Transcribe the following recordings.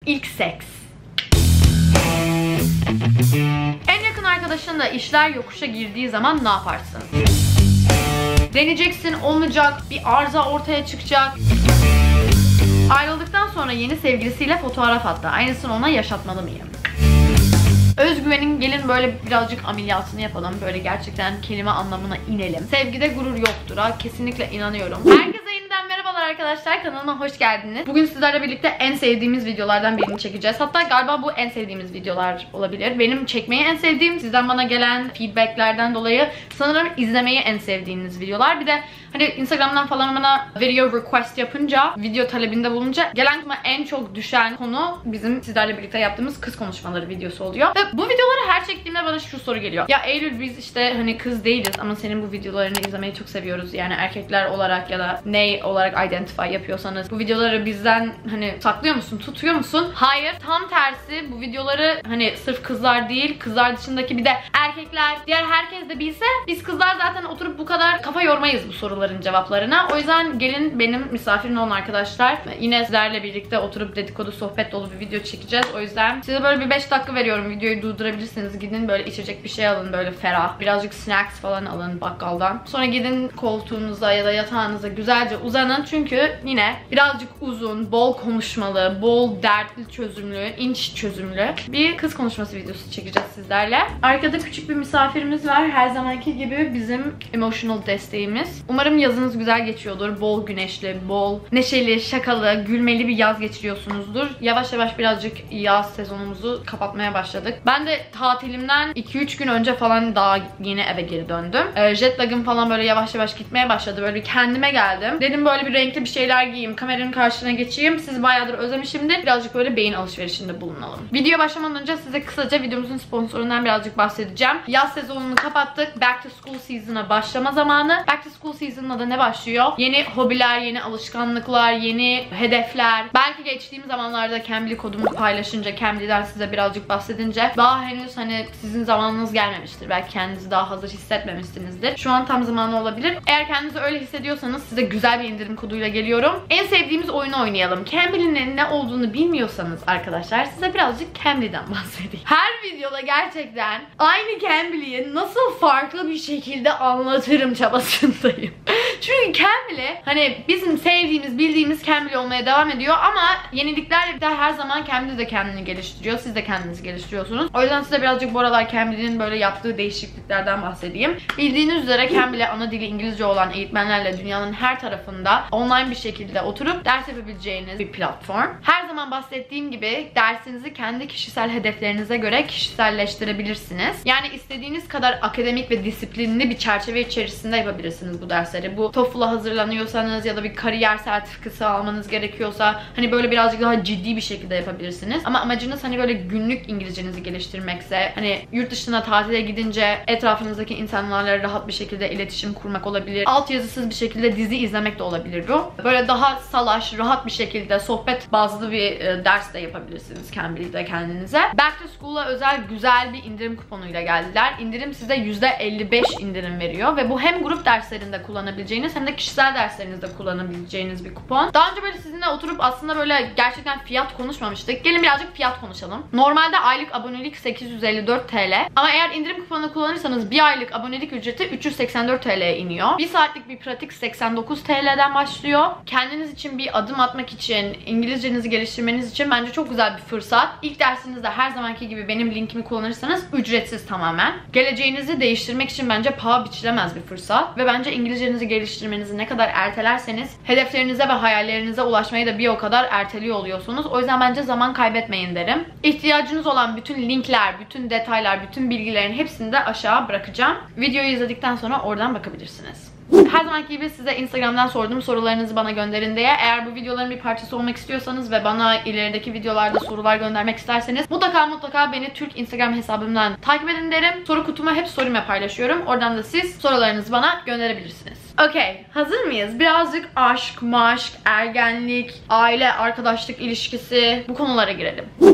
İlk seks. En yakın arkadaşınla işler yokuşa girdiği zaman ne yaparsın? Deneyeceksin, olmayacak, bir arıza ortaya çıkacak. Ayrıldıktan sonra yeni sevgilisiyle fotoğraf attı. Aynısını ona yaşatmalı mıyım? Özgüvenin, gelin böyle birazcık ameliyatını yapalım. Böyle gerçekten kelime anlamına inelim. Sevgide gurur yoktur ha. Kesinlikle inanıyorum. Herkese yeniden merhabalar arkadaşlar. Kanalıma hoş geldiniz. Bugün sizlerle birlikte en sevdiğimiz videolardan birini çekeceğiz. Hatta galiba bu en sevdiğimiz videolar olabilir. Benim çekmeyi en sevdiğim, sizden bana gelen feedbacklerden dolayı sanırım izlemeyi en sevdiğiniz videolar. Bir de hani Instagram'dan falan bana video request yapınca, video talebinde bulunca gelen aklıma en çok düşen konu bizim sizlerle birlikte yaptığımız kız konuşmaları videosu oluyor. Ve bu videoları her çektiğimde bana şu soru geliyor. Ya Eylül, biz işte hani kız değiliz ama senin bu videolarını izlemeyi çok seviyoruz. Yani erkekler olarak ya da ne olarak identify yapıyorsanız bu videoları bizden hani saklıyor musun, tutuyor musun? Hayır. Tam tersi, bu videoları hani sırf kızlar değil, kızlar dışındaki bir de erkekler, diğer herkes de bilse biz kızlar zaten oturup bu kadar kafa yormayız bu soruların cevaplarına. O yüzden gelin benim misafirim olun arkadaşlar. Yine sizlerle birlikte oturup dedikodu, sohbet dolu bir video çekeceğiz. O yüzden size böyle bir 5 dakika veriyorum. Videoyu durdurabilirsiniz. Gidin böyle içecek bir şey alın, böyle ferah. Birazcık snacks falan alın bakkaldan. Sonra gidin koltuğunuza ya da yatağınıza güzelce uzanın. Çünkü yine birazcık uzun, bol konuşmalı, bol dertli çözümlü, inç çözümlü bir kız konuşması videosu çekeceğiz sizlerle. Arkada küçük bir misafirimiz var. Her zamanki gibi bizim emotional desteğimiz. Umarım yazınız güzel geçiyordur. Bol güneşli, bol neşeli, şakalı, gülmeli bir yaz geçiriyorsunuzdur. Yavaş yavaş birazcık yaz sezonumuzu kapatmaya başladık. Ben de tatilimden 2-3 gün önce falan daha yeni eve geri döndüm. Jet lag'ım falan böyle yavaş yavaş gitmeye başladı. Böyle bir kendime geldim. Dedim böyle bir renkli bir şeyler giyeyim. Kameranın karşısına geçeyim. Sizi bayağıdır özlemişimdir. Birazcık böyle beyin alışverişinde bulunalım. Videoya başlamadan önce size kısaca videomuzun sponsorundan birazcık bahsedeceğim. Yaz sezonunu kapattık. Back to school season'a başlama zamanı. Back to school season'la da ne başlıyor? Yeni hobiler, yeni alışkanlıklar, yeni hedefler. Belki geçtiğim zamanlarda Cambly kodumu paylaşınca, Cambly'den size birazcık bahsedince daha henüz hani sizin zamanınız gelmemiştir. Belki kendinizi daha hazır hissetmemişsinizdir. Şu an tam zamanı olabilir. Eğer kendinizi öyle hissediyorsanız size güzel bir indirim koduyla geliyorum. En sevdiğimiz oyunu oynayalım. Cambly'nin ne olduğunu bilmiyorsanız arkadaşlar size birazcık Cambly'den bahsedeyim. Her videoda gerçekten aynı Cambly'yi nasıl farklı bir şekilde anlatırım çabasındayım. Çünkü Cambly hani bizim sevdiğimiz, bildiğimiz Cambly olmaya devam ediyor ama yeniliklerle de her zaman Cambly de kendini geliştiriyor. Siz de kendinizi geliştiriyorsunuz. O yüzden size birazcık bu aralar Cambly'nin böyle yaptığı değişikliklerden bahsedeyim. Bildiğiniz üzere Cambly ana dili İngilizce olan eğitmenlerle dünyanın her tarafında online bir şekilde oturup ders yapabileceğiniz bir platform. Her zaman bahsettiğim gibi dersinizi kendi kişisel hedeflerinize göre kişiselleştirebilirsiniz. Yani istediğiniz kadar akademik ve disiplinli bir çerçeve içerisinde yapabilirsiniz bu dersleri. Bu TOEFL'a hazırlanıyorsanız ya da bir kariyer sertifikası almanız gerekiyorsa hani böyle birazcık daha ciddi bir şekilde yapabilirsiniz. Ama amacınız hani böyle günlük İngilizcenizi geliştirmekse, hani yurt dışına tatile gidince etrafınızdaki insanlarla rahat bir şekilde iletişim kurmak olabilir. Altyazısız bir şekilde dizi izlemek de olabilir bu. Böyle daha salaş, rahat bir şekilde sohbet bazlı bir ders de yapabilirsiniz Cambly'de kendinize. Back to School'a özel güzel bir indirim kuponuyla geldiler. İndirim size %55 indirim veriyor ve bu hem grup derslerinde kullanabileceğiniz hem de kişisel derslerinizde kullanabileceğiniz bir kupon. Daha önce böyle sizinle oturup aslında böyle gerçekten fiyat konuşmamıştık. Gelin birazcık fiyat konuşalım. Normalde aylık abonelik 854 TL. Ama eğer indirim kuponu kullanırsanız bir aylık abonelik ücreti 384 TL'ye iniyor. Bir saatlik bir pratik 89 TL'den başlıyor. Kendiniz için bir adım atmak için, İngilizcenizi geliştirmeniz için bence çok güzel bir fırsat. İlk dersinizde her zamanki gibi benim linkimi kullanırsanız ücretsiz tamamen. Geleceğinizi değiştirmek için bence paha biçilemez bir fırsat. Ve bence İngilizcenizi geliştirmenizi ne kadar ertelerseniz hedeflerinize ve hayallerinize ulaşmayı da bir o kadar erteliyor oluyorsunuz. O yüzden bence zaman kaybetmeyin derim. İhtiyacınız olan bütün linkler, bütün detaylar, bütün bilgilerin hepsini de aşağı bırakacağım. Videoyu izledikten sonra oradan bakabilirsiniz. Her zamanki gibi size Instagram'dan sorduğum sorularınızı bana gönderin diye. Eğer bu videoların bir parçası olmak istiyorsanız ve bana ilerideki videolarda sorular göndermek isterseniz mutlaka beni Türk Instagram hesabımdan takip edin derim. Soru kutuma hep story'me paylaşıyorum. Oradan da siz sorularınızı bana gönderebilirsiniz. Okey, hazır mıyız? Birazcık aşk, maşk, ergenlik, aile, arkadaşlık ilişkisi bu konulara girelim. En yakın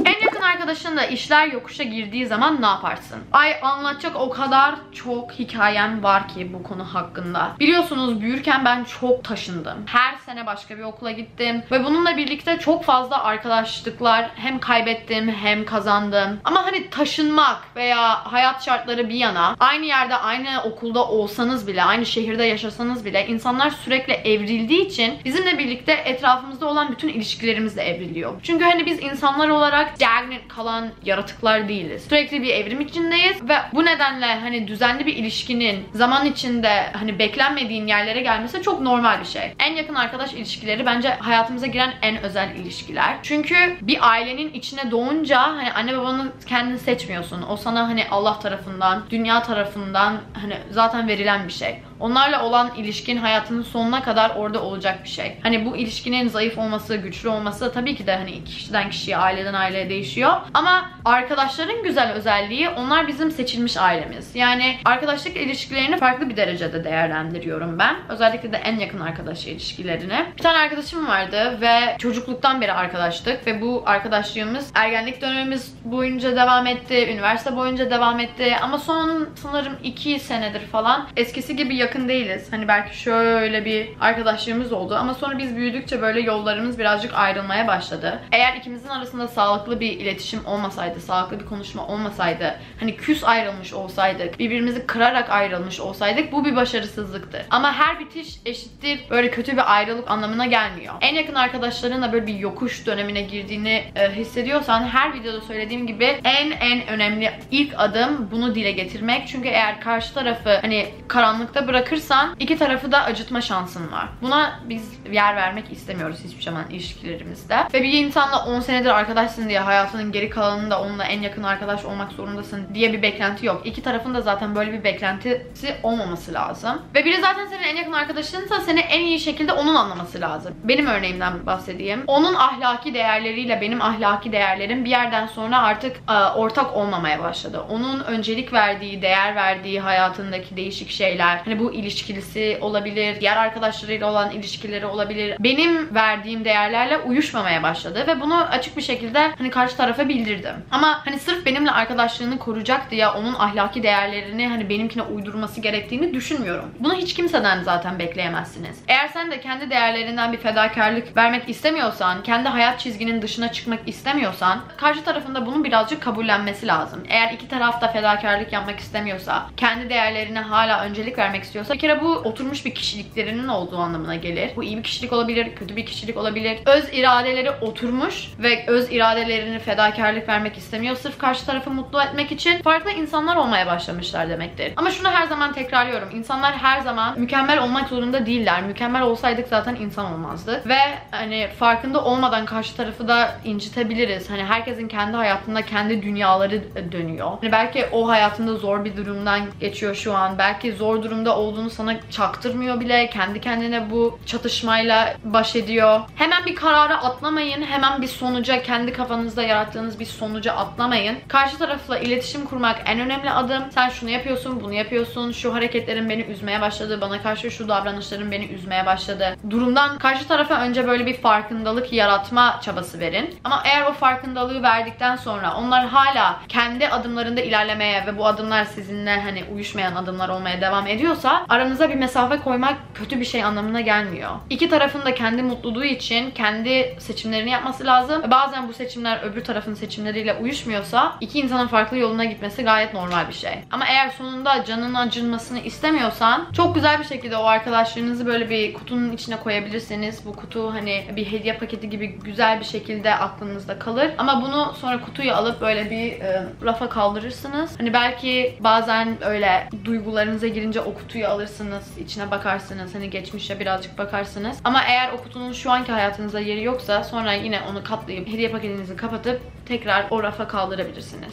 arkadaşın da işler yokuşa girdiği zaman ne yaparsın? Ay, anlatacak o kadar çok hikayem var ki bu konu hakkında. Biliyorsunuz büyürken ben çok taşındım. Her sene başka bir okula gittim ve bununla birlikte çok fazla arkadaşlıklar hem kaybettim hem kazandım. Ama hani taşınmak veya hayat şartları bir yana, aynı yerde aynı okulda olsanız bile, aynı şehirde yaşasanız bile insanlar sürekli evrildiği için bizimle birlikte etrafımızda olan bütün ilişkilerimiz de evriliyor. Çünkü hani biz insanlar olarak stagnant kalan yaratıklar değiliz. Sürekli bir evrim içindeyiz ve bu nedenle hani düzenli bir ilişkinin zaman içinde hani beklenmediğin yerlere gelmesi çok normal bir şey. En yakın arkadaş ilişkileri bence hayatımıza giren en özel ilişkiler. Çünkü bir ailenin içine doğunca hani anne babanı kendin seçmiyorsun. O sana hani Allah tarafından, dünya tarafından hani zaten verilen bir şey. Onlarla olan ilişkin hayatının sonuna kadar orada olacak bir şey. Hani bu ilişkinin zayıf olması, güçlü olması tabii ki de hani kişiden kişiye, aileden aileye değişiyor. Ama arkadaşların güzel özelliği, onlar bizim seçilmiş ailemiz. Yani arkadaşlık ilişkilerini farklı bir derecede değerlendiriyorum ben. Özellikle de en yakın arkadaş ilişkilerini. Bir tane arkadaşım vardı ve çocukluktan beri arkadaştık ve bu arkadaşlığımız ergenlik dönemimiz boyunca devam etti, üniversite boyunca devam etti ama son sanırım 2 senedir falan eskisi gibi yakın değiliz. Hani belki şöyle bir arkadaşlığımız oldu ama sonra biz büyüdükçe böyle yollarımız birazcık ayrılmaya başladı. Eğer ikimizin arasında sağlıklı bir iletişim olmasaydı, sağlıklı bir konuşma olmasaydı, hani küs ayrılmış olsaydık, birbirimizi kırarak ayrılmış olsaydık bu bir başarısızlıktır. Ama her bitiş eşittir böyle kötü bir ayrılık anlamına gelmiyor. En yakın arkadaşlarınla böyle bir yokuş dönemine girdiğini hissediyorsan her videoda söylediğim gibi en önemli ilk adım bunu dile getirmek. Çünkü eğer karşı tarafı hani karanlıkta bırakırsan iki tarafı da acıtma şansın var. Buna biz yer vermek istemiyoruz hiçbir zaman ilişkilerimizde. Ve bir insanla 10 senedir arkadaşsın diye hayatının geri kalanında onunla en yakın arkadaş olmak zorundasın diye bir beklenti yok. İki tarafın da zaten böyle bir beklentisi olmaması lazım. Ve biri zaten senin en yakın arkadaşınsa seni en iyi şekilde onun anlaması lazım. Benim örneğimden bahsedeyim. Onun ahlaki değerleriyle benim ahlaki değerlerim bir yerden sonra artık ortak olmamaya başladı. Onun öncelik verdiği, değer verdiği hayatındaki değişik şeyler, hani bu ilişkisi olabilir, diğer arkadaşlarıyla olan ilişkileri olabilir, benim verdiğim değerlerle uyuşmamaya başladı ve bunu açık bir şekilde hani karşı tarafa bildirdim. Ama hani sırf benimle arkadaşlığını koruyacak diye onun ahlaki değerlerini hani benimkine uydurması gerektiğini düşünmüyorum. Bunu hiç kimseden zaten bekleyemezsiniz. Eğer sen de kendi değerlerinden bir fedakarlık vermek istemiyorsan, kendi hayat çizginin dışına çıkmak istemiyorsan, karşı tarafında bunu birazcık kabullenmesi lazım. Eğer iki taraf da fedakarlık yapmak istemiyorsa, kendi değerlerine hala öncelik vermek istiyorsa, bir kere bu oturmuş bir kişiliklerinin olduğu anlamına gelir. Bu iyi bir kişilik olabilir, kötü bir kişilik olabilir. Öz iradeleri oturmuş ve öz iradelerini fedakarlık vermek istemiyor. Sırf karşı tarafı mutlu etmek için farklı insanlar olmaya başlamışlar demektir. Ama şunu her zaman tekrarlıyorum. İnsanlar her zaman mükemmel olmak zorunda değiller. Mükemmel olsaydık zaten insan olmazdık. Ve hani farkında olmadan karşı tarafı da incitebiliriz. Hani herkesin kendi hayatında kendi dünyaları dönüyor. Hani belki o hayatında zor bir durumdan geçiyor şu an. Belki zor durumda olduğunu sana çaktırmıyor bile. Kendi kendine bu çatışmayla baş ediyor. Hemen bir karara atlamayın. Hemen bir sonuca, kendi kafanızda yarattığınız bir sonuca atlamayın. Karşı tarafla iletişim kurmak en önemli adım. Sen şunu yapıyorsun, bunu yapıyorsun. Şu hareketlerin beni üzmeye başladı. Bana karşı şu davranışların beni üzmeye başladı. Durumdan karşı tarafa önce böyle bir farkındalık yaratma çabası verin. Ama eğer o farkındalığı verdikten sonra onlar hala kendi adımlarında ilerlemeye ve bu adımlar sizinle hani uyuşmayan adımlar olmaya devam ediyorsa aranıza bir mesafe koymak kötü bir şey anlamına gelmiyor. İki tarafın da kendi mutluluğu için kendi seçimlerini yapması lazım. Bazen bu seçimler öbür tarafın seçimleriyle uyuşmuyorsa iki insanın farklı yoluna gitmesi gayet normal bir şey. Ama eğer sonunda canının acınmasını istemiyorsan çok güzel bir şekilde o arkadaşlarınızı böyle bir kutunun içine koyabilirsiniz. Bu kutu hani bir hediye paketi gibi güzel bir şekilde aklınızda kalır. Ama bunu sonra kutuyu alıp böyle bir rafa kaldırırsınız. Hani belki bazen öyle duygularınıza girince o kutuyu alırsınız, içine bakarsınız, hani geçmişe birazcık bakarsınız. Ama eğer o kutunun şu anki hayatınızda yeri yoksa sonra yine onu katlayıp hediye paketinizi kapatıp tekrar o rafa kaldırabilirsiniz.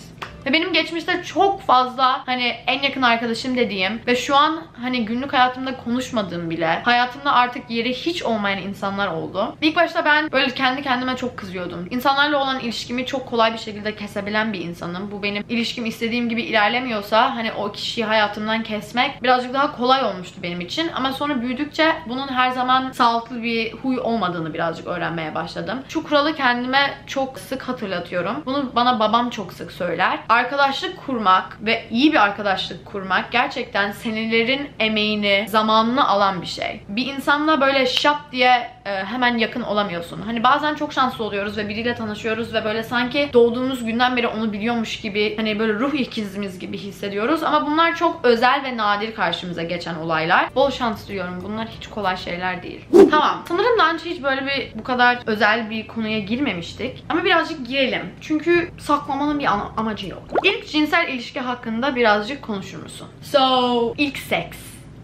Ve benim geçmişte çok fazla hani en yakın arkadaşım dediğim ve şu an hani günlük hayatımda konuşmadığım bile, hayatımda artık yeri hiç olmayan insanlar oldu. İlk başta ben böyle kendi kendime çok kızıyordum. İnsanlarla olan ilişkimi çok kolay bir şekilde kesebilen bir insanım. Bu benim ilişkim istediğim gibi ilerlemiyorsa hani o kişiyi hayatımdan kesmek birazcık daha kolay olmuştu benim için. Ama sonra büyüdükçe bunun her zaman sağlıklı bir huy olmadığını birazcık öğrenmeye başladım. Şu kuralı kendime çok sık hatırlatıyorum. Bunu bana babam çok sık söyler. Arkadaşlık kurmak ve iyi bir arkadaşlık kurmak gerçekten senelerin emeğini, zamanını alan bir şey. Bir insanla böyle şap diye hemen yakın olamıyorsun. Hani bazen çok şanslı oluyoruz ve biriyle tanışıyoruz ve böyle sanki doğduğumuz günden beri onu biliyormuş gibi, hani böyle ruh ikizimiz gibi hissediyoruz. Ama bunlar çok özel ve nadir karşımıza geçen olaylar. Bol şans diliyorum. Bunlar hiç kolay şeyler değil. Tamam. Sanırım daha önce hiç böyle bu kadar özel bir konuya girmemiştik. Ama birazcık girelim. Çünkü saklamanın bir amacı yok. İlk cinsel ilişki hakkında birazcık konuşur musun? İlk seks.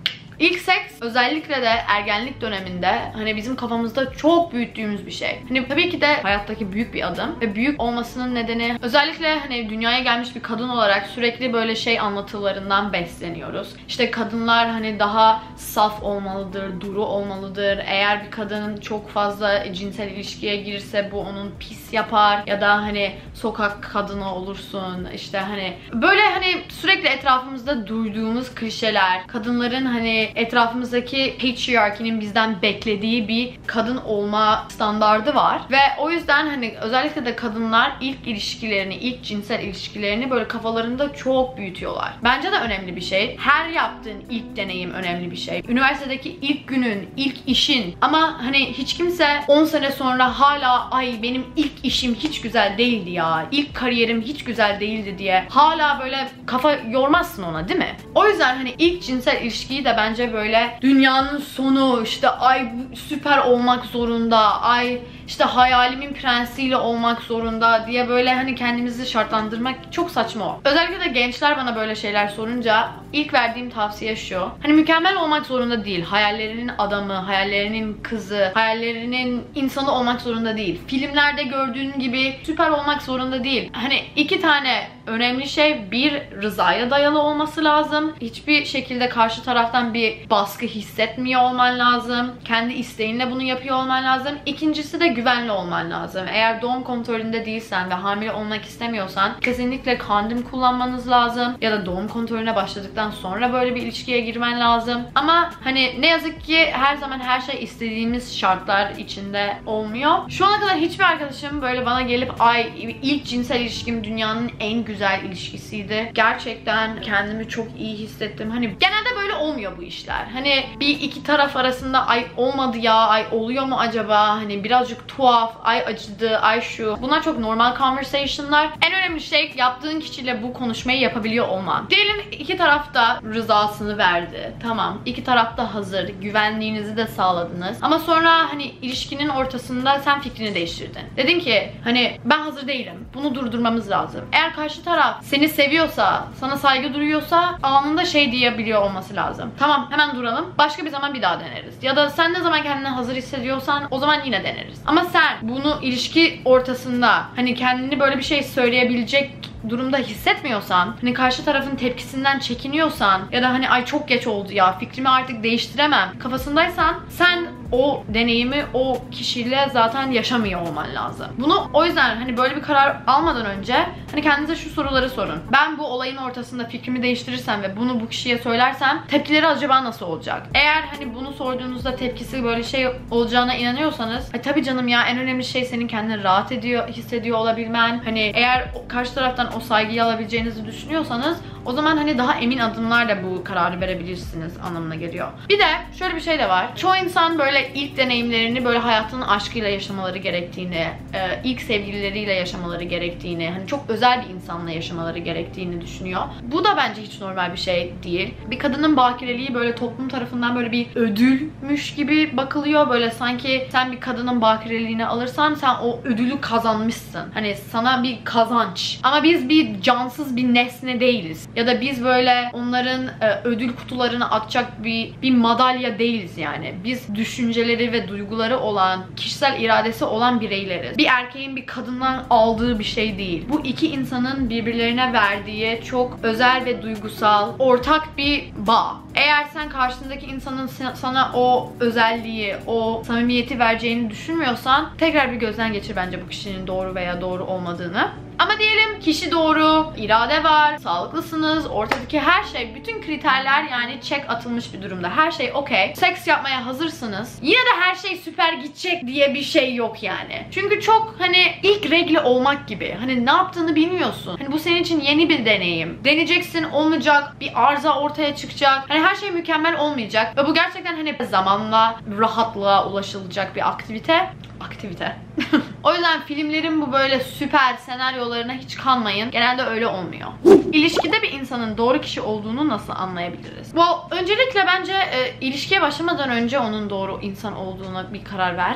İlk seks özellikle de ergenlik döneminde hani bizim kafamızda çok büyüttüğümüz bir şey. Hani tabii ki de hayattaki büyük bir adım ve büyük olmasının nedeni özellikle hani dünyaya gelmiş bir kadın olarak sürekli böyle şey anlatılarından besleniyoruz. İşte kadınlar hani daha saf olmalıdır, duru olmalıdır. Eğer bir kadının çok fazla cinsel ilişkiye girirse bu onun pis yapar ya da hani sokak kadını olursun. İşte hani böyle hani sürekli etrafımızda duyduğumuz klişeler, kadınların hani etrafımızdaki patriarchy'nin bizden beklediği bir kadın olma standardı var. Ve o yüzden hani özellikle de kadınlar ilk ilişkilerini, ilk cinsel ilişkilerini böyle kafalarında çok büyütüyorlar. Bence de önemli bir şey. Her yaptığın ilk deneyim önemli bir şey. Üniversitedeki ilk günün, ilk işin. Ama hani hiç kimse 10 sene sonra hala ay benim ilk işim hiç güzel değildi ya, İlk kariyerim hiç güzel değildi diye hala böyle kafa yormazsın ona, değil mi? O yüzden hani ilk cinsel ilişkiyi de bence böyle dünyanın sonu, işte ay süper olmak zorunda, ay işte hayalimin prensiyle olmak zorunda diye böyle hani kendimizi şartlandırmak çok saçma. Özellikle de gençler bana böyle şeyler sorunca ilk verdiğim tavsiye şu: hani mükemmel olmak zorunda değil. Hayallerinin adamı, hayallerinin kızı, hayallerinin insanı olmak zorunda değil. Filmlerde gördüğün gibi süper olmak zorunda değil. Hani iki tane önemli şey: bir, rızaya dayalı olması lazım. Hiçbir şekilde karşı taraftan bir baskı hissetmiyor olman lazım. Kendi isteğinle bunu yapıyor olman lazım. İkincisi de güvenli olman lazım. Eğer doğum kontrolünde değilsen ve hamile olmak istemiyorsan kesinlikle kondom kullanmanız lazım. Ya da doğum kontrolüne başladıktan sonra böyle bir ilişkiye girmen lazım. Ama hani ne yazık ki her zaman her şey istediğimiz şartlar içinde olmuyor. Şu ana kadar hiçbir arkadaşım böyle bana gelip ay ilk cinsel ilişkim dünyanın en güzel ilişkisiydi, gerçekten kendimi çok iyi hissettim. Hani genelde böyle olmuyor bu işler. Hani bir iki taraf arasında ay olmadı ya, ay oluyor mu acaba, hani birazcık tuhaf, ay acıdı, ay şu. Bunlar çok normal conversation'lar. En önemli şey yaptığın kişiyle bu konuşmayı yapabiliyor olman. Diyelim iki taraf da rızasını verdi. Tamam. İki taraf da hazır. Güvenliğinizi de sağladınız. Ama sonra hani ilişkinin ortasında sen fikrini değiştirdin. Dedin ki hani ben hazır değilim. Bunu durdurmamız lazım. Eğer karşı taraf seni seviyorsa, sana saygı duyuyorsa anında şey diyebiliyor olması lazım. Tamam, hemen duralım. Başka bir zaman bir daha deneriz. Ya da sen ne zaman kendini hazır hissediyorsan o zaman yine deneriz. Ama sen bunu ilişki ortasında hani kendini böyle bir şey söyleyebilecek durumda hissetmiyorsan, hani karşı tarafın tepkisinden çekiniyorsan ya da hani ay çok geç oldu ya, fikrimi artık değiştiremem kafasındaysan sen o deneyimi o kişiyle zaten yaşamıyor olman lazım. Bunu o yüzden hani böyle bir karar almadan önce hani kendinize şu soruları sorun. Ben bu olayın ortasında fikrimi değiştirirsem ve bunu bu kişiye söylersem tepkileri acaba nasıl olacak? Eğer hani bunu sorduğunuzda tepkisi böyle şey olacağına inanıyorsanız tabii canım ya, en önemli şey senin kendini rahat hissediyor olabilmen. Hani eğer karşı taraftan o saygıyı alabileceğinizi düşünüyorsanız o zaman hani daha emin adımlarla bu kararı verebilirsiniz anlamına geliyor. Bir de şöyle bir şey de var. Çoğu insan böyle ilk deneyimlerini böyle hayatının aşkıyla yaşamaları gerektiğini, ilk sevgilileriyle yaşamaları gerektiğini, hani çok özel bir insanla yaşamaları gerektiğini düşünüyor. Bu da bence hiç normal bir şey değil. Bir kadının bakireliği böyle toplum tarafından böyle bir ödülmüş gibi bakılıyor. Böyle sanki sen bir kadının bakireliğini alırsan sen o ödülü kazanmışsın. Hani sana bir kazanç. Ama biz biz bir cansız bir nesne değiliz. Ya da biz böyle onların ödül kutularını atacak bir madalya değiliz yani. Biz düşünceleri ve duyguları olan, kişisel iradesi olan bireyleriz. Bir erkeğin bir kadından aldığı bir şey değil. Bu iki insanın birbirlerine verdiği çok özel ve duygusal, ortak bir bağ. Eğer sen karşındaki insanın sana o özelliği, o samimiyeti vereceğini düşünmüyorsan tekrar bir gözden geçir bence bu kişinin doğru veya doğru olmadığını. Ama diyelim kişi doğru, irade var, sağlıklısınız, ortadaki her şey, bütün kriterler yani check atılmış bir durumda. Her şey okey. Seks yapmaya hazırsınız. Yine de her şey süper gidecek diye bir şey yok yani. Çünkü çok hani ilk regli olmak gibi. Hani ne yaptığını bilmiyorsun. Hani bu senin için yeni bir deneyim. Deneyeceksin, olmayacak, bir arıza ortaya çıkacak. Hani her şey mükemmel olmayacak. Ve bu gerçekten hani zamanla rahatlığa ulaşılacak bir aktivite. O yüzden filmlerin bu böyle süper senaryolarına hiç kanmayın. Genelde öyle olmuyor. İlişkide bir insanın doğru kişi olduğunu nasıl anlayabiliriz? Öncelikle bence ilişkiye başlamadan önce onun doğru insan olduğuna bir karar ver.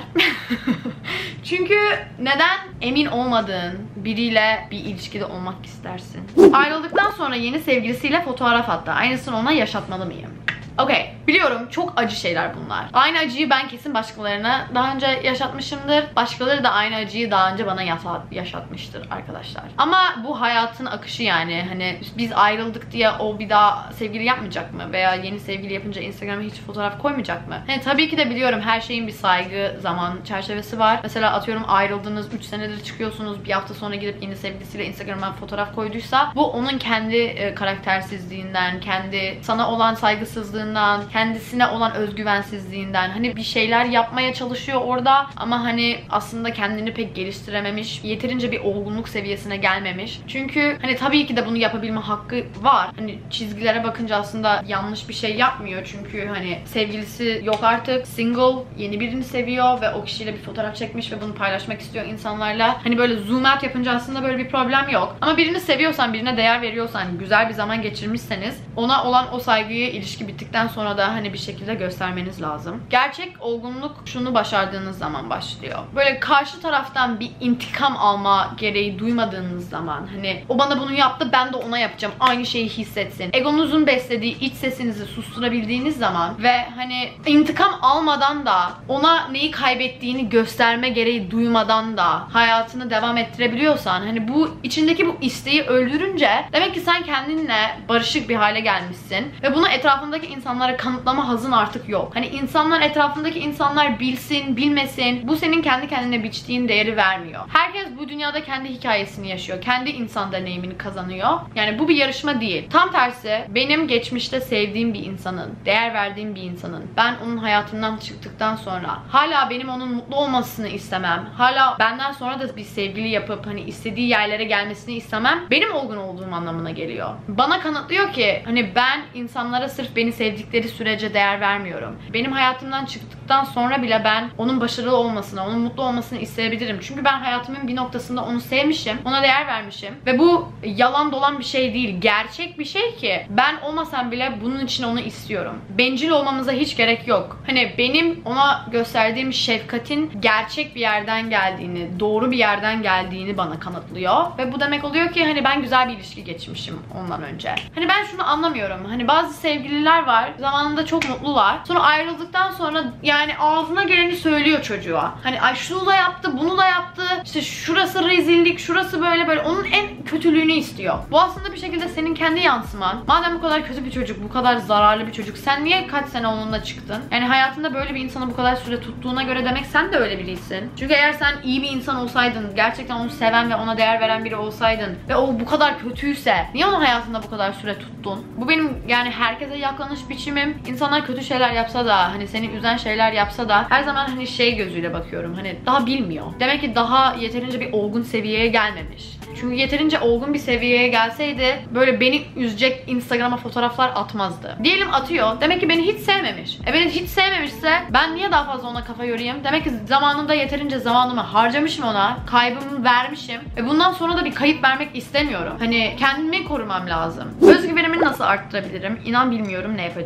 Çünkü neden emin olmadığın biriyle bir ilişkide olmak istersin? Ayrıldıktan sonra yeni sevgilisiyle fotoğraf attı. Aynısını ona yaşatmalı mıyım? Okey. Biliyorum çok acı şeyler bunlar. Aynı acıyı ben kesin başkalarına daha önce yaşatmışımdır. Başkaları da aynı acıyı daha önce bana yaşatmıştır arkadaşlar. Ama bu hayatın akışı yani. Hani biz ayrıldık diye o bir daha sevgili yapmayacak mı? Veya yeni sevgili yapınca Instagram'a hiç fotoğraf koymayacak mı? Hani tabii ki de biliyorum her şeyin bir saygı zaman çerçevesi var. Mesela atıyorum ayrıldınız, 3 senedir çıkıyorsunuz. Bir hafta sonra gidip yeni sevgilisiyle Instagram'a fotoğraf koyduysa bu onun kendi karaktersizliğinden, kendi sana olan saygısızlığından, kendisine olan özgüvensizliğinden, hani bir şeyler yapmaya çalışıyor orada ama hani aslında kendini pek geliştirememiş, yeterince bir olgunluk seviyesine gelmemiş. Çünkü hani tabii ki de bunu yapabilme hakkı var. Hani çizgilere bakınca aslında yanlış bir şey yapmıyor. Çünkü hani sevgilisi yok artık, single, yeni birini seviyor ve o kişiyle bir fotoğraf çekmiş ve bunu paylaşmak istiyor insanlarla. Hani böyle zoom out yapınca aslında böyle bir problem yok. Ama birini seviyorsan, birine değer veriyorsan, güzel bir zaman geçirmişseniz ona olan o saygıyı ilişki bittikten sonra da hani bir şekilde göstermeniz lazım. Gerçek olgunluk şunu başardığınız zaman başlıyor. Böyle karşı taraftan bir intikam alma gereği duymadığınız zaman, hani o bana bunu yaptı ben de ona yapacağım, aynı şeyi hissetsin. Egonuzun beslediği iç sesinizi susturabildiğiniz zaman ve hani intikam almadan da ona neyi kaybettiğini gösterme gereği duymadan da hayatını devam ettirebiliyorsan, hani bu içindeki bu isteği öldürünce demek ki sen kendinle barışık bir hale gelmişsin ve bunu etrafındaki insanlara kanıtlama hazın artık yok. Hani etrafındaki insanlar bilsin, bilmesin, bu senin kendi kendine biçtiğin değeri vermiyor. Herkes bu dünyada kendi hikayesini yaşıyor. Kendi insan deneyimini kazanıyor. Yani bu bir yarışma değil. Tam tersi, benim geçmişte sevdiğim bir insanın, değer verdiğim bir insanın, ben onun hayatından çıktıktan sonra hala benim onun mutlu olmasını istemem. Hala benden sonra da bir sevgili yapıp hani istediği yerlere gelmesini istemem. Benim olgun olduğum anlamına geliyor. Bana kanıtlıyor ki hani ben insanlara sırf beni sevdikleri sürece değer vermiyorum. Benim hayatımdan çıktıktan sonra bile ben onun başarılı olmasını, onun mutlu olmasını isteyebilirim. Çünkü ben hayatımın bir noktasında onu sevmişim, ona değer vermişim. Ve bu yalan dolan bir şey değil. Gerçek bir şey ki ben olmasam bile bunun için onu istiyorum. Bencil olmamıza hiç gerek yok. Hani benim ona gösterdiğim şefkatin gerçek bir yerden geldiğini, doğru bir yerden geldiğini bana kanıtlıyor. Ve bu demek oluyor ki hani ben güzel bir ilişki geçmişim ondan önce. Hani ben şunu anlamıyorum. Hani bazı sevgililer var, zamanında çok mutlular. Sonra ayrıldıktan sonra yani ağzına geleni söylüyor çocuğa. Hani ay şunu da yaptı, bunu da yaptı. İşte şurası rezillik, şurası böyle. Onun en kötülüğünü istiyor. Bu aslında bir şekilde senin kendi yansıman. Madem bu kadar kötü bir çocuk, bu kadar zararlı bir çocuk, sen niye kaç sene onunla çıktın? Yani hayatında böyle bir insanı bu kadar süre tuttuğuna göre demek sen de öyle birisin. Çünkü eğer sen iyi bir insan olsaydın, gerçekten onu seven ve ona değer veren biri olsaydın ve o bu kadar kötüyse niye onu hayatında bu kadar süre tuttun? Bu benim yani herkese yaklanış biçimim. İnsanlar kötü şeyler yapsa da, hani seni üzen şeyler yapsa da her zaman hani şey gözüyle bakıyorum. Hani daha bilmiyor. Demek ki daha yeterince bir olgun seviyeye gelmemiş. Çünkü yeterince olgun bir seviyeye gelseydi böyle beni üzecek Instagram'a fotoğraflar atmazdı. Diyelim atıyor. Demek ki beni hiç sevmemiş. Beni hiç sevmemişse ben niye daha fazla ona kafa yorayım? Demek ki zamanında yeterince zamanımı harcamışım ona. Kaybımı vermişim. Ve bundan sonra da bir kayıp vermek istemiyorum. Hani kendimi korumam lazım. Özgüvenimi nasıl arttırabilirim? İnan bilmiyorum ne yapacağımı.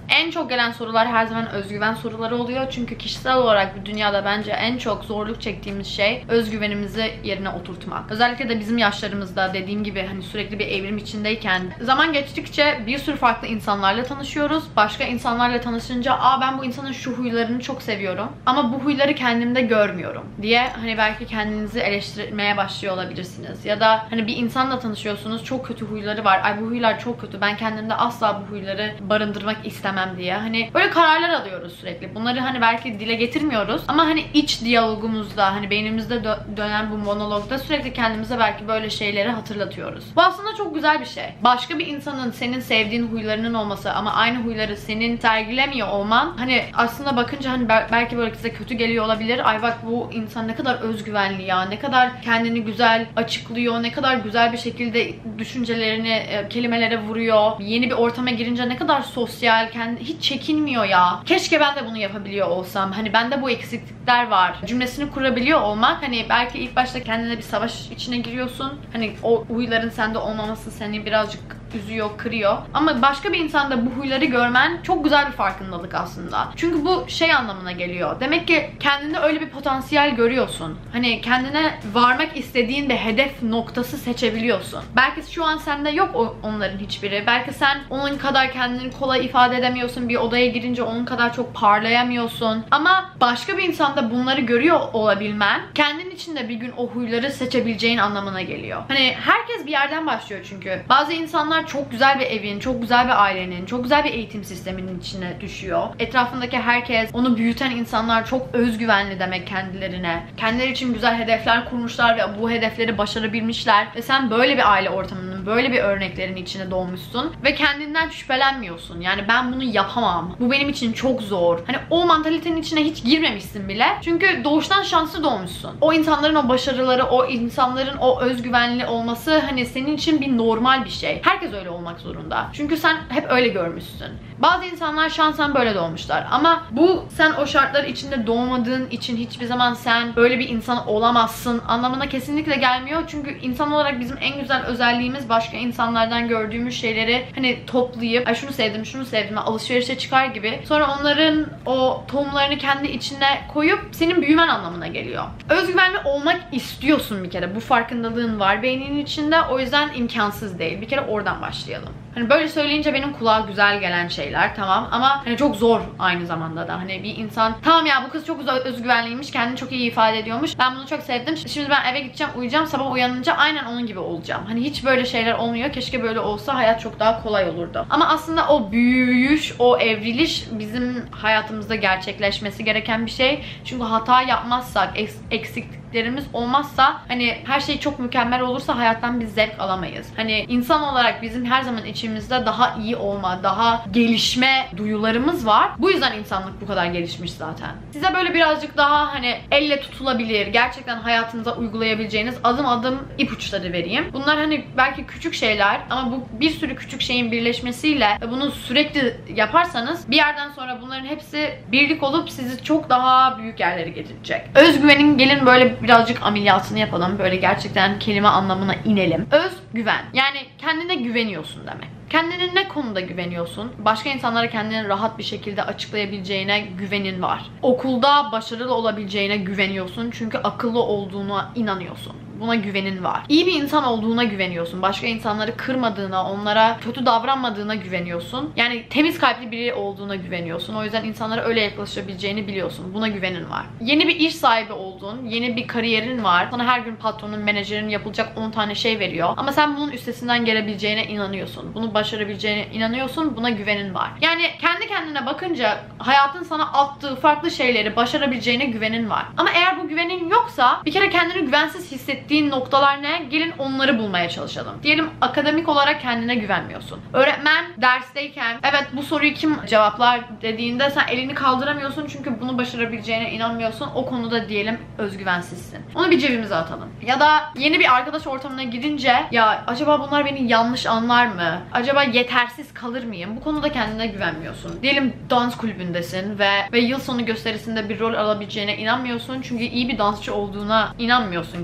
En çok gelen sorular her zaman özgüven soruları oluyor. Çünkü kişisel olarak bu dünyada bence en çok zorluk çektiğimiz şey özgüvenimizi yerine oturtmak. Özellikle de bizim yaşlarımızda, dediğim gibi hani sürekli bir evrim içindeyken, zaman geçtikçe bir sürü farklı insanlarla tanışıyoruz. Başka insanlarla tanışınca ben bu insanın şu huylarını çok seviyorum ama bu huyları kendimde görmüyorum diye hani belki kendinizi eleştirmeye başlıyor olabilirsiniz. Ya da hani bir insanla tanışıyorsunuz, çok kötü huyları var. Ay bu huylar çok kötü. Ben kendimde asla bu huyları barındırmak istemem diye. Hani böyle kararlar alıyoruz sürekli. Bunları hani belki dile getirmiyoruz ama hani iç diyalogumuzda, hani beynimizde dönen bu monologda sürekli kendimize belki böyle şeyleri hatırlatıyoruz. Bu aslında çok güzel bir şey. Başka bir insanın senin sevdiğin huylarının olması ama aynı huyları senin sergilemiyor olman, hani aslında bakınca hani belki böyle size kötü geliyor olabilir. Ay bak bu insan ne kadar özgüvenli ya, ne kadar kendini güzel açıklıyor, ne kadar güzel bir şekilde düşüncelerini kelimelere vuruyor. Yeni bir ortama girince ne kadar sosyal, hiç çekinmiyor ya. Keşke ben de bunu yapabiliyor olsam. Hani bende bu eksiklikler var cümlesini kurabiliyor olmak, hani belki ilk başta kendine bir savaş içine giriyorsun. Hani o huyların sende olmaması seni birazcık üzüyor, kırıyor. Ama başka bir insanda bu huyları görmen çok güzel bir farkındalık aslında. Çünkü bu şey anlamına geliyor. Demek ki kendinde öyle bir potansiyel görüyorsun. Hani kendine varmak istediğin bir hedef noktası seçebiliyorsun. Belki şu an sende yok onların hiçbiri. Belki sen onun kadar kendini kolay ifade edemiyorsun. Bir odaya girince onun kadar çok parlayamıyorsun. Ama başka bir insanda bunları görüyor olabilmen, kendin içinde bir gün o huyları seçebileceğin anlamına geliyor. Hani herkes bir yerden başlıyor çünkü. Bazı insanlar çok güzel bir evin, çok güzel bir ailenin, çok güzel bir eğitim sisteminin içine düşüyor. Etrafındaki herkes, onu büyüten insanlar çok özgüvenli demek kendilerine. Kendileri için güzel hedefler kurmuşlar ve bu hedefleri başarabilmişler. Ve sen böyle bir aile ortamının, böyle bir örneklerin içine doğmuşsun ve kendinden şüphelenmiyorsun. Yani ben bunu yapamam. Bu benim için çok zor. Hani o mantalitenin içine hiç girmemişsin bile. Çünkü doğuştan şanslı doğmuşsun. O insanların o başarıları, o insanların o özgüvenli olması hani senin için bir normal bir şey. Herkes öyle olmak zorunda. Çünkü sen hep öyle görmüşsün. Bazı insanlar şansen böyle doğmuşlar. Ama bu sen o şartlar içinde doğmadığın için hiçbir zaman sen öyle bir insan olamazsın anlamına kesinlikle gelmiyor. Çünkü insan olarak bizim en güzel özelliğimiz başka insanlardan gördüğümüz şeyleri hani toplayıp ay şunu sevdim, şunu sevdim, alışverişe çıkar gibi. Sonra onların o tohumlarını kendi içine koyup senin büyümen anlamına geliyor. Özgüvenli olmak istiyorsun bir kere. Bu farkındalığın var beyninin içinde. O yüzden imkansız değil. Bir kere oradan başlayalım. Hani böyle söyleyince benim kulağa güzel gelen şeyler, tamam, ama hani çok zor aynı zamanda da. Hani bir insan tamam ya bu kız çok özgüvenliymiş, kendini çok iyi ifade ediyormuş, ben bunu çok sevdim, şimdi ben eve gideceğim, uyuyacağım, sabah uyanınca aynen onun gibi olacağım. Hani hiç böyle şeyler olmuyor. Keşke böyle olsa, hayat çok daha kolay olurdu. Ama aslında o büyüyüş, o evriliş bizim hayatımızda gerçekleşmesi gereken bir şey. Çünkü hata yapmazsak, eksikliklerimiz olmazsa, hani her şey çok mükemmel olursa hayattan biz zevk alamayız. Hani insan olarak bizim her zaman içimizde daha iyi olma, daha gelişme duyularımız var. Bu yüzden insanlık bu kadar gelişmiş zaten. Size böyle birazcık daha hani elle tutulabilir, gerçekten hayatınıza uygulayabileceğiniz adım adım ipuçları vereyim. Bunlar hani belki küçük şeyler ama bu bir sürü küçük şeyin birleşmesiyle ve bunu sürekli yaparsanız bir yerden sonra bunların hepsi birlik olup sizi çok daha büyük yerlere getirecek. Özgüvenin gelin böyle birazcık ameliyatını yapalım. Böyle gerçekten kelime anlamına inelim. Özgüven. Yani kendine güveniyorsun demek. Kendine ne konuda güveniyorsun? Başka insanlara kendini rahat bir şekilde açıklayabileceğine güvenin var. Okulda başarılı olabileceğine güveniyorsun çünkü akıllı olduğuna inanıyorsun. Buna güvenin var. İyi bir insan olduğuna güveniyorsun. Başka insanları kırmadığına, onlara kötü davranmadığına güveniyorsun. Yani temiz kalpli biri olduğuna güveniyorsun. O yüzden insanlara öyle yaklaşabileceğini biliyorsun. Buna güvenin var. Yeni bir iş sahibi oldun. Yeni bir kariyerin var. Sana her gün patronun, menajerin yapılacak 10 tane şey veriyor. Ama sen bunun üstesinden gelebileceğine inanıyorsun. Bunu başarabileceğine inanıyorsun. Buna güvenin var. Yani kendi kendine bakınca hayatın sana attığı farklı şeyleri başarabileceğine güvenin var. Ama eğer bu güvenin yoksa bir kere kendini güvensiz hissettiğin noktalar ne? Gelin onları bulmaya çalışalım. Diyelim akademik olarak kendine güvenmiyorsun. Öğretmen dersteyken evet bu soruyu kim cevaplar dediğinde sen elini kaldıramıyorsun çünkü bunu başarabileceğine inanmıyorsun. O konuda diyelim özgüvensizsin. Onu bir cebimize atalım. Ya da yeni bir arkadaş ortamına girince ya acaba bunlar beni yanlış anlar mı? Acaba yetersiz kalır mıyım? Bu konuda kendine güvenmiyorsun. Diyelim dans kulübündesin ve yıl sonu gösterisinde bir rol alabileceğine inanmıyorsun çünkü iyi bir dansçı olduğuna inanmıyorsun kendi kendine.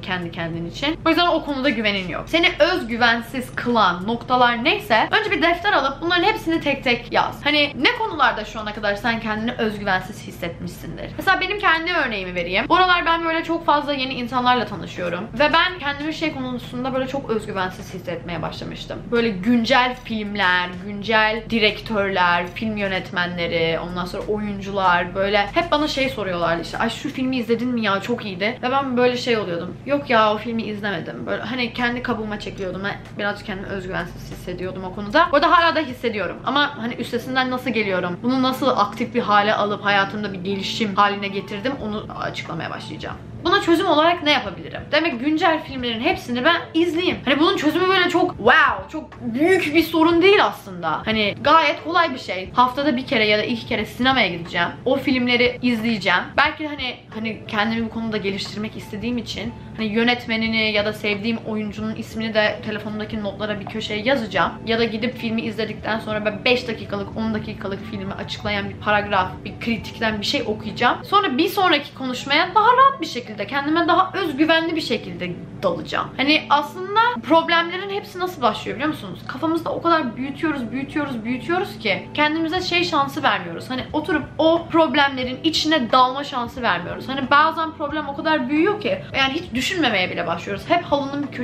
kendin için. O yüzden o konuda güvenin yok. Seni özgüvensiz kılan noktalar neyse önce bir defter alıp bunların hepsini tek tek yaz. Hani ne konularda şu ana kadar sen kendini özgüvensiz hissetmişsindir? Mesela benim kendi örneğimi vereyim. Bu aralar ben böyle çok fazla yeni insanlarla tanışıyorum. Ve ben kendimi şey konusunda böyle çok özgüvensiz hissetmeye başlamıştım. Böyle güncel filmler, güncel direktörler, film yönetmenleri, ondan sonra oyuncular böyle hep bana şey soruyorlardı işte. Ay şu filmi izledin mi ya, çok iyiydi. Ve ben böyle şey oluyordum. Yok ya, o filmi izlemedim. Böyle hani kendi kabuğuma çekiliyordum. Ben birazcık kendimi özgüvensiz hissediyordum o konuda. Orada hala da hissediyorum. Ama hani üstesinden nasıl geliyorum? Bunu nasıl aktif bir hale alıp hayatımda bir gelişim haline getirdim, onu açıklamaya başlayacağım. Buna çözüm olarak ne yapabilirim? Demek güncel filmlerin hepsini ben izleyeyim. Hani bunun çözümü böyle çok wow, çok büyük bir sorun değil aslında. Hani gayet kolay bir şey. Haftada bir kere ya da 2 kere sinemaya gideceğim. O filmleri izleyeceğim. Belki hani kendimi bu konuda geliştirmek istediğim için hani yönetmenini ya da sevdiğim oyuncunun ismini de telefonumdaki notlara bir köşeye yazacağım. Ya da gidip filmi izledikten sonra ben 5 dakikalık 10 dakikalık filmi açıklayan bir paragraf, bir kritikten bir şey okuyacağım. Sonra bir sonraki konuşmaya daha rahat bir şekilde, kendime daha özgüvenli bir şekilde dalacağım. Hani aslında problemlerin hepsi nasıl başlıyor biliyor musunuz? Kafamızda o kadar büyütüyoruz ki kendimize şansı vermiyoruz. Hani oturup o problemlerin içine dalma şansı vermiyoruz. Hani bazen problem o kadar büyüyor ki yani hiç düşünmemeye bile başlıyoruz. Hep halının bir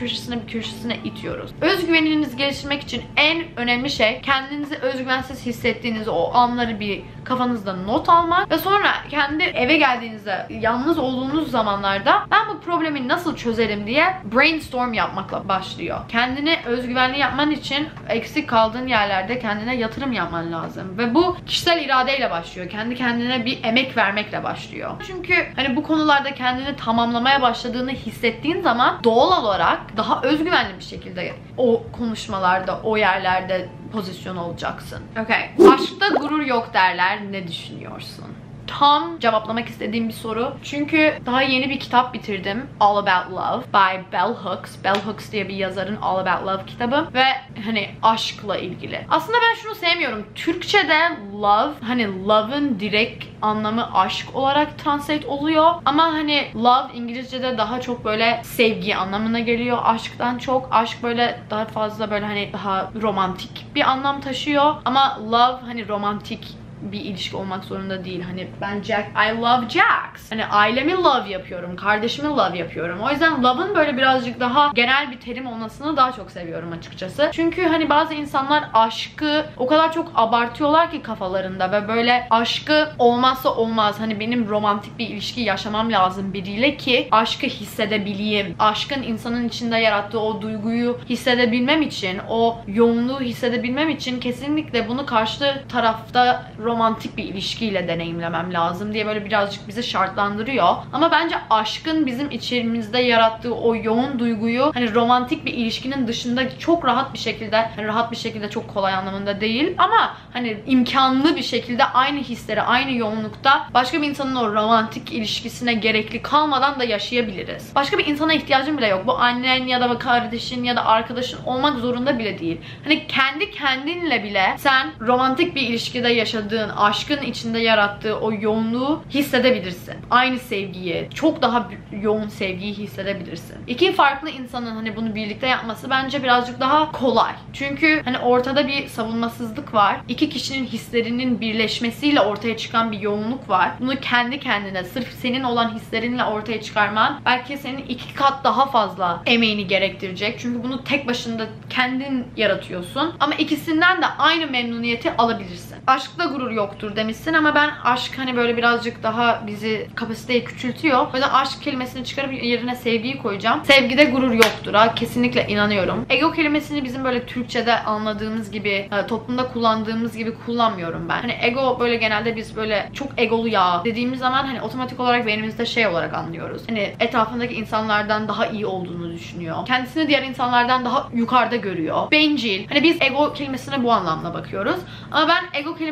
köşesine itiyoruz. Özgüveninizi geliştirmek için en önemli şey kendinizi özgüvensiz hissettiğiniz o anları bir kafanızda not almak ve sonra kendi eve geldiğinizde yalnız olduğunuz zamanlarda ben bu problemi nasıl çözerim diye brainstorm yapmakla başlıyor. Kendini özgüvenli yapman için eksik kaldığın yerlerde kendine yatırım yapman lazım. Ve bu kişisel iradeyle başlıyor. Kendi kendine bir emek vermekle başlıyor. Çünkü hani bu konularda kendini tamamlamaya başladığını hissettiğin zaman doğal olarak daha özgüvenli bir şekilde o konuşmalarda, o yerlerde pozisyon olacaksın. Okay. Aşkta gurur yok derler. Ne düşünüyorsun? Tam cevaplamak istediğim bir soru. Çünkü daha yeni bir kitap bitirdim. All About Love by Bell Hooks. Bell Hooks diye bir yazarın All About Love kitabı. Ve hani aşkla ilgili. Aslında ben şunu sevmiyorum. Türkçe'de love, hani love'ın direkt anlamı aşk olarak translate oluyor. Ama hani love İngilizce'de daha çok böyle sevgi anlamına geliyor. Aşktan çok. Aşk böyle daha fazla böyle hani daha romantik bir anlam taşıyor. Ama love hani romantik bir ilişki olmak zorunda değil. Hani ben I love Jax. Hani ailemi love yapıyorum. Kardeşimi love yapıyorum. O yüzden love'ın böyle birazcık daha genel bir terim olmasını daha çok seviyorum açıkçası. Çünkü hani bazı insanlar aşkı o kadar çok abartıyorlar ki kafalarında ve böyle aşkı olmazsa olmaz. Hani benim romantik bir ilişki yaşamam lazım biriyle ki aşkı hissedebileyim. Aşkın insanın içinde yarattığı o duyguyu hissedebilmem için, o yoğunluğu hissedebilmem için kesinlikle bunu karşı tarafta romantik bir ilişkiyle deneyimlemem lazım diye böyle birazcık bizi şartlandırıyor. Ama bence aşkın bizim içimizde yarattığı o yoğun duyguyu hani romantik bir ilişkinin dışında çok rahat bir şekilde, hani rahat bir şekilde çok kolay anlamında değil ama hani imkanlı bir şekilde aynı hisleri, aynı yoğunlukta başka bir insanın o romantik ilişkisine gerekli kalmadan da yaşayabiliriz. Başka bir insana ihtiyacın bile yok. Bu annen ya da kardeşin ya da arkadaşın olmak zorunda bile değil. Hani kendi kendinle bile sen romantik bir ilişkide yaşadığın, aşkın içinde yarattığı o yoğunluğu hissedebilirsin. Aynı sevgiyi, çok daha yoğun sevgiyi hissedebilirsin. İki farklı insanın hani bunu birlikte yapması bence birazcık daha kolay. Çünkü hani ortada bir savunmasızlık var. İki kişinin hislerinin birleşmesiyle ortaya çıkan bir yoğunluk var. Bunu kendi kendine, sırf senin olan hislerinle ortaya çıkarman belki senin 2 kat daha fazla emeğini gerektirecek. Çünkü bunu tek başında kendin yaratıyorsun. Ama ikisinden de aynı memnuniyeti alabilirsin. Aşkla gurur yoktur demişsin ama ben aşk hani böyle birazcık daha bizi kapasiteyi küçültüyor. O yüzden aşk kelimesini çıkarıp yerine sevgiyi koyacağım. Sevgide gurur yoktur. Kesinlikle inanıyorum. Ego kelimesini bizim böyle Türkçe'de anladığımız gibi, toplumda kullandığımız gibi kullanmıyorum ben. Hani ego böyle genelde biz böyle çok egolu ya dediğimiz zaman hani otomatik olarak beynimizde şey olarak anlıyoruz. Hani etrafındaki insanlardan daha iyi olduğunu düşünüyor. Kendisini diğer insanlardan daha yukarıda görüyor. Bencil. Hani biz ego kelimesine bu anlamda bakıyoruz. Ama ben ego kelimesine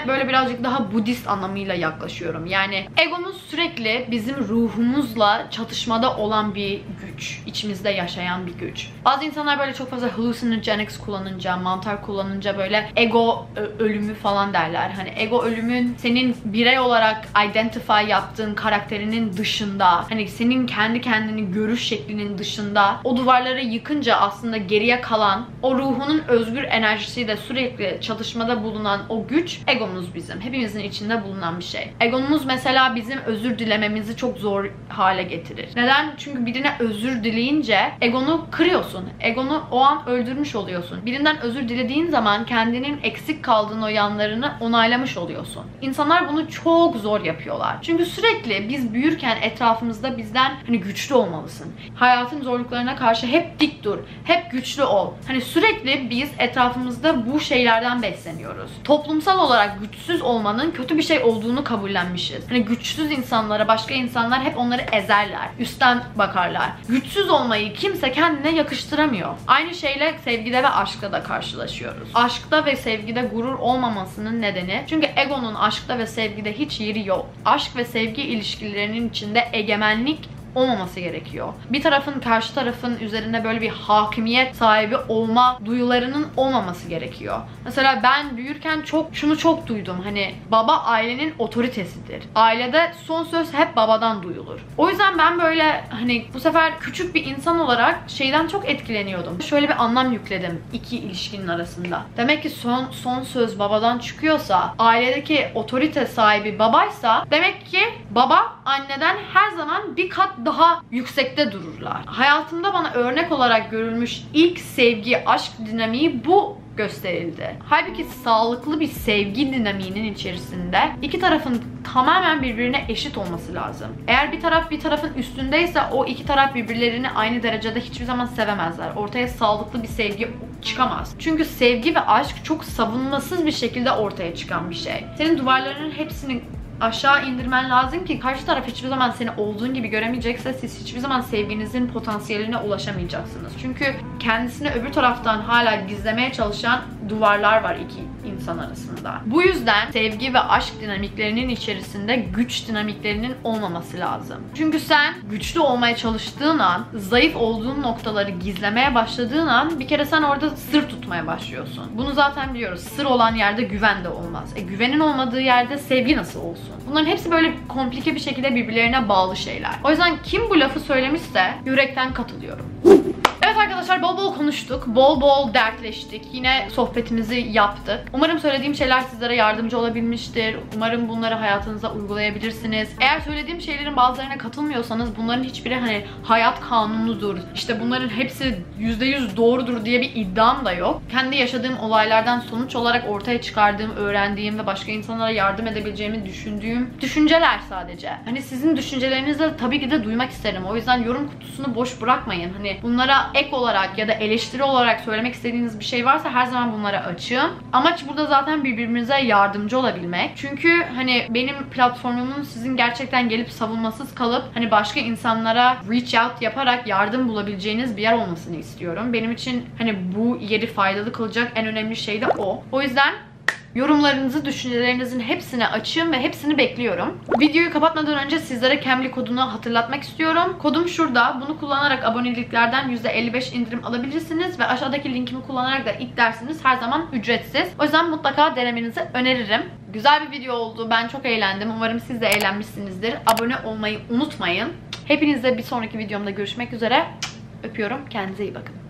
böyle birazcık daha Budist anlamıyla yaklaşıyorum. Yani egomuz sürekli bizim ruhumuzla çatışmada olan bir güç. İçimizde yaşayan bir güç. Bazı insanlar böyle çok fazla hallucinogenics kullanınca, mantar kullanınca böyle ego ölümü falan derler. Hani ego ölümün senin birey olarak identify yaptığın karakterinin dışında, hani senin kendi kendini görüş şeklinin dışında, o duvarları yıkınca aslında geriye kalan, o ruhunun özgür enerjisiyle sürekli çatışmada bulunan o güç, egomuz bizim. Hepimizin içinde bulunan bir şey. Egomuz mesela bizim özür dilememizi çok zor hale getirir. Neden? Çünkü birine özür dileyince egonu kırıyorsun. Egonu o an öldürmüş oluyorsun. Birinden özür dilediğin zaman kendinin eksik kaldığın o yanlarını onaylamış oluyorsun. İnsanlar bunu çok zor yapıyorlar. Çünkü sürekli biz büyürken etrafımızda bizden hani güçlü olmalısın. Hayatın zorluklarına karşı hep dik dur. Hep güçlü ol. Hani sürekli biz etrafımızda bu şeylerden besleniyoruz. Toplumsal olarak güçsüz olmanın kötü bir şey olduğunu kabullenmişiz. Hani güçsüz insanlara başka insanlar hep onları ezerler. Üstten bakarlar. Güçsüz olmayı kimse kendine yakıştıramıyor. Aynı şeyle sevgide ve aşkta da karşılaşıyoruz. Aşkta ve sevgide gurur olmamasının nedeni çünkü egonun aşkta ve sevgide hiç yeri yok. Aşk ve sevgi ilişkilerinin içinde egemenlik olmaması gerekiyor. Bir tarafın karşı tarafın üzerinde böyle bir hakimiyet sahibi olma duyularının olmaması gerekiyor. Mesela ben büyürken şunu çok duydum. Hani baba ailenin otoritesidir. Ailede son söz hep babadan duyulur. O yüzden ben böyle hani bu sefer küçük bir insan olarak şeyden çok etkileniyordum. Şöyle bir anlam yükledim iki ilişkinin arasında. Demek ki son söz babadan çıkıyorsa, ailedeki otorite sahibi babaysa, demek ki baba anneden her zaman bir kat daha yüksekte dururlar. Hayatımda bana örnek olarak görülmüş ilk sevgi, aşk dinamiği bu gösterildi. Halbuki sağlıklı bir sevgi dinamiğinin içerisinde iki tarafın tamamen birbirine eşit olması lazım. Eğer bir taraf bir tarafın üstündeyse o iki taraf birbirlerini aynı derecede hiçbir zaman sevemezler. Ortaya sağlıklı bir sevgi çıkamaz. Çünkü sevgi ve aşk çok savunmasız bir şekilde ortaya çıkan bir şey. Senin duvarlarının hepsini aşağı indirmen lazım ki karşı taraf hiçbir zaman seni olduğun gibi göremeyecekse siz hiçbir zaman sevginizin potansiyeline ulaşamayacaksınız. Çünkü kendisini öbür taraftan hala gizlemeye çalışan duvarlar var iki insan arasında. Bu yüzden sevgi ve aşk dinamiklerinin içerisinde güç dinamiklerinin olmaması lazım. Çünkü sen güçlü olmaya çalıştığın an, zayıf olduğun noktaları gizlemeye başladığın an bir kere sen orada sır tutmaya başlıyorsun. Bunu zaten biliyoruz. Sır olan yerde güven de olmaz. Güvenin olmadığı yerde sevgi nasıl olsun? Bunların hepsi böyle komplike bir şekilde birbirlerine bağlı şeyler. O yüzden kim bu lafı söylemişse yürekten katılıyorum. Evet arkadaşlar, bol bol konuştuk. Bol bol dertleştik. Yine sohbetimizi yaptık. Umarım söylediğim şeyler sizlere yardımcı olabilmiştir. Umarım bunları hayatınıza uygulayabilirsiniz. Eğer söylediğim şeylerin bazılarına katılmıyorsanız bunların hiçbiri hani hayat kanunudur, İşte bunların hepsi %100 doğrudur diye bir iddiam da yok. Kendi yaşadığım olaylardan sonuç olarak ortaya çıkardığım, öğrendiğim ve başka insanlara yardım edebileceğimi düşündüğüm düşünceler sadece. Hani sizin düşüncelerinizi de tabii ki de duymak isterim. O yüzden yorum kutusunu boş bırakmayın. Hani bunlara ek olarak ya da eleştiri olarak söylemek istediğiniz bir şey varsa her zaman bunlara açığım. Amaç burada zaten birbirimize yardımcı olabilmek. Çünkü hani benim platformumun sizin gerçekten gelip savunmasız kalıp hani başka insanlara reach out yaparak yardım bulabileceğiniz bir yer olmasını istiyorum. Benim için hani bu yeri faydalı kılacak en önemli şey de o. O yüzden yorumlarınızı, düşüncelerinizin hepsini açığım ve hepsini bekliyorum. Videoyu kapatmadan önce sizlere Cambly kodunu hatırlatmak istiyorum. Kodum şurada. Bunu kullanarak aboneliklerden %55 indirim alabilirsiniz ve aşağıdaki linkimi kullanarak da ilk dersiniz her zaman ücretsiz. O yüzden mutlaka denemenizi öneririm. Güzel bir video oldu. Ben çok eğlendim. Umarım siz de eğlenmişsinizdir. Abone olmayı unutmayın. Hepinizle bir sonraki videomda görüşmek üzere. Öpüyorum. Kendinize iyi bakın.